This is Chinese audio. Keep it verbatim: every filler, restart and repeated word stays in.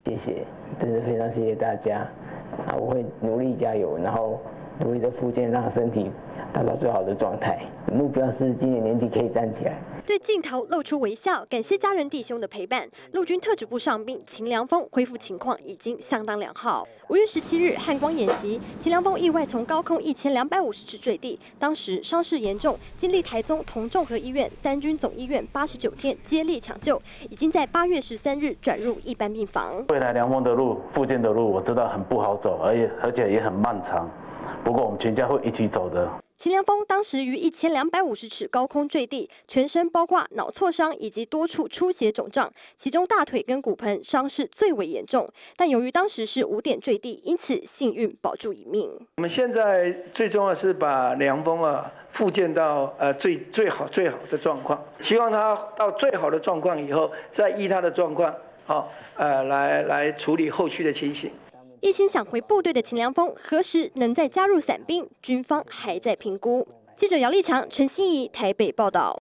谢谢，真的非常谢谢大家啊！我会努力加油，然后努力的复健，让身体达到最好的状态。目标是今年年底可以站起来。 对镜头露出微笑，感谢家人弟兄的陪伴。陆军特指部上兵秦良峰恢复情况已经相当良好。五月十七日汉光演习，秦良峰意外从高空一千两百五十尺坠地，当时伤势严重，经历台中同综合医院、三军总医院八十九天接力抢救，已经在八月十三日转入一般病房。 未来良峰的路、复健的路，我知道很不好走，而且而且也很漫长。不过我们全家会一起走的。 秦良峰当时于一千两百五十尺高空坠地，全身包括脑挫伤以及多处出血肿胀，其中大腿跟骨盆伤势最为严重。但由于当时是五点坠地，因此幸运保住一命。 我们现在最重要是把良峰啊复健到呃最最好最好的状况，希望他到最好的状况以后，再依他的状况，好、哦、呃来来处理后续的情形。 一心想回部队的秦良峰，何时能再加入伞兵？军方还在评估。记者姚立强、陈欣怡台北报道。